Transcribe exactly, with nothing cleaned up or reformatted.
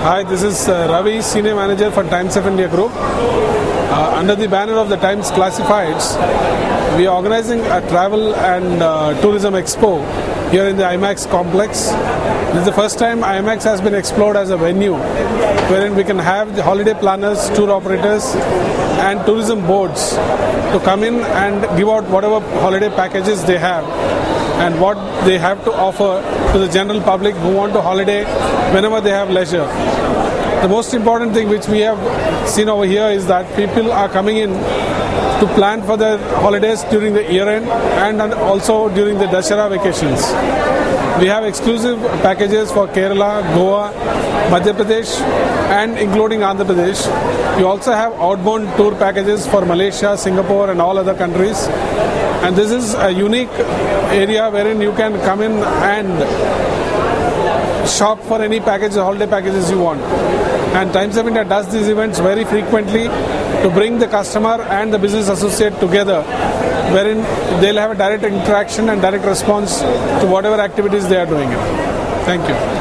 Hi, this is uh, Ravi, Senior Manager for Times of India Group. Uh, under the banner of the Times Classifieds, we are organizing a travel and uh, tourism expo here in the IMAX complex. This is the first time IMAX has been explored as a venue wherein we can have the holiday planners, tour operators and tourism boards to come in and give out whatever holiday packages they have and what they have to offer to the general public who want to holiday whenever they have leisure. The most important thing which we have seen over here is that people are coming in to plan for their holidays during the year end and also during the Dussehra vacations. We have exclusive packages for Kerala, Goa, Madhya Pradesh and including Andhra Pradesh. We also have outbound tour packages for Malaysia, Singapore and all other countries. And this is a unique area wherein you can come in and shop for any package, holiday packages you want. And Times of India does these events very frequently to bring the customer and the business associate together, wherein they'll have a direct interaction and direct response to whatever activities they are doing. Thank you.